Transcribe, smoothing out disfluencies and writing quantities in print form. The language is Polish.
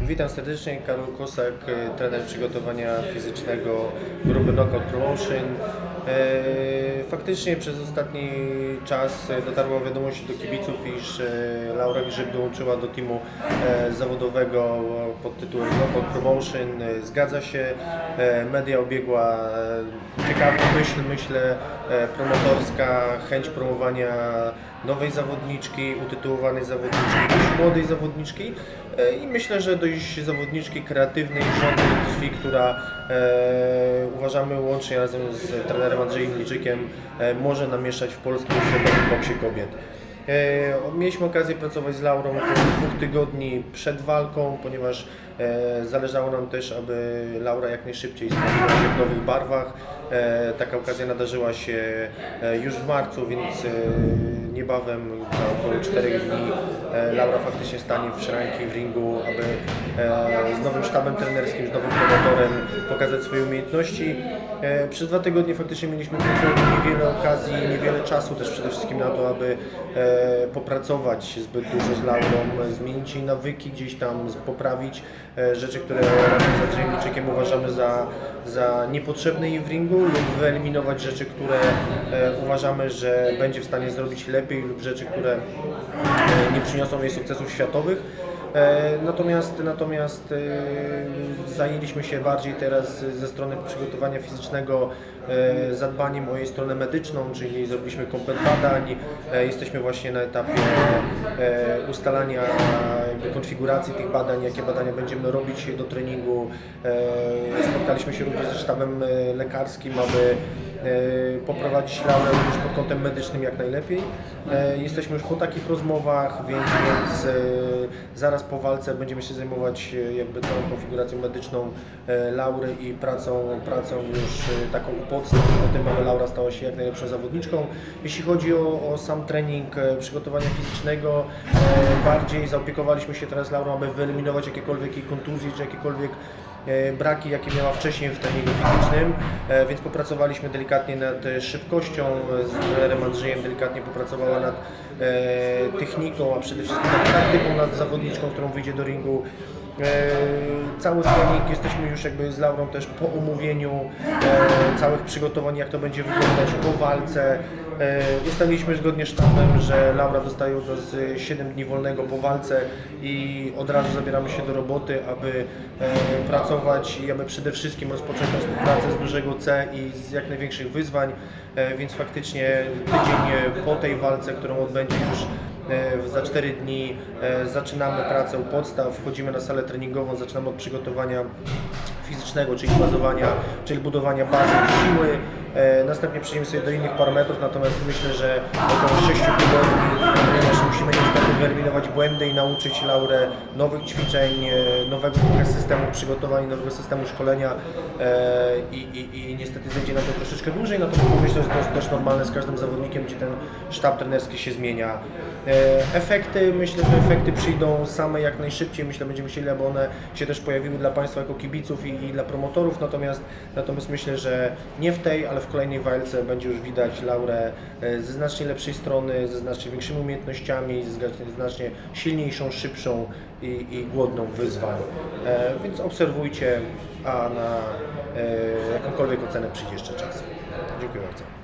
Witam serdecznie, Karol Kosak, trener przygotowania fizycznego grupy Knockout Promotion. Faktycznie przez ostatni czas dotarła wiadomość do kibiców, iż Laura Grzyb dołączyła do teamu zawodowego pod tytułem Knockout Promotion. Zgadza się, media obiegła ciekawa myślę, promotorska chęć promowania nowej zawodniczki, utytułowanej zawodniczki, dość młodej zawodniczki i myślę, że dość zawodniczki kreatywnej, żądnej krwi, która uważamy łącznie razem z trenerem Andrzejem Liczykiem może namieszać w polskim światowym boksie kobiet. Mieliśmy okazję pracować z Laurą około 2 tygodni przed walką, ponieważ zależało nam też, aby Laura jak najszybciej sprawdziła się w nowych barwach. Taka okazja nadarzyła się już w marcu, więc niebawem, za około 4 dni, Laura faktycznie stanie w szranki, w ringu, aby z nowym sztabem trenerskim, z nowym promotorem pokazać swoje umiejętności. Przez 2 tygodnie faktycznie mieliśmy niewiele okazji, niewiele czasu też przede wszystkim na to, aby popracować zbyt dużo z Laurą, zmienić jej nawyki, gdzieś tam poprawić rzeczy, które razem z Andrzejem Liczykiem uważamy za niepotrzebne jej w ringu, lub wyeliminować rzeczy, które uważamy, że będzie w stanie zrobić lepiej, lub rzeczy, które nie przyniosą jej sukcesów światowych. Natomiast zajęliśmy się bardziej teraz ze strony przygotowania fizycznego zadbaniem o jej stronę medyczną, czyli zrobiliśmy komplet badań. Jesteśmy właśnie na etapie ustalania konfiguracji tych badań, jakie badania będziemy robić do treningu. Spotkaliśmy się również ze sztabem lekarskim, aby poprowadzić Laurę już pod kątem medycznym jak najlepiej. Jesteśmy już po takich rozmowach, więc zaraz po walce będziemy się zajmować jakby całą konfiguracją medyczną Laury i pracą już taką u podstaw, o tym, aby Laura stała się jak najlepszą zawodniczką. Jeśli chodzi o sam trening przygotowania fizycznego, bardziej zaopiekowaliśmy się teraz Laurą, aby wyeliminować jakiekolwiek jej kontuzje czy jakiekolwiek braki, jakie miała wcześniej w treningu fizycznym, więc popracowaliśmy delikatnie nad szybkością, z trenerem Andrzejem delikatnie popracowała nad techniką, a przede wszystkim nad taktyką, nad zawodniczką, którą wyjdzie do ringu. Cały trening jesteśmy już jakby z Laurą też po omówieniu całych przygotowań, jak to będzie wyglądać po walce. Ustaliliśmy zgodnie z sztabem, że Laura dostaje od nas 7 dni wolnego po walce i od razu zabieramy się do roboty, aby pracować i aby przede wszystkim rozpocząć współpracę z dużego C i z jak największych wyzwań, więc faktycznie tydzień po tej walce, którą odbędzie już za 4 dni, zaczynamy pracę u podstaw, wchodzimy na salę treningową, zaczynamy od przygotowania fizycznego, czyli bazowania, czyli budowania bazy i siły. Następnie przejdziemy sobie do innych parametrów, natomiast myślę, że około 6 tygodni, ponieważ musimy niestety wyeliminować błędy i nauczyć Laurę nowych ćwiczeń, nowego systemu przygotowania, nowego systemu szkolenia i niestety zejdzie nam to troszeczkę dłużej, natomiast myślę, że to jest dość normalne z każdym zawodnikiem, gdzie ten sztab trenerski się zmienia. Myślę, że efekty przyjdą same jak najszybciej, myślę, będziemy chcieli, aby one się też pojawiły dla Państwa jako kibiców i dla promotorów, natomiast myślę, że nie w tej, ale w kolejnej walce będzie już widać Laurę ze znacznie lepszej strony, ze znacznie większymi umiejętnościami, ze znacznie silniejszą, szybszą i głodną wyzwań. Więc obserwujcie, a na jakąkolwiek ocenę przyjdzie jeszcze czas. Dziękuję bardzo.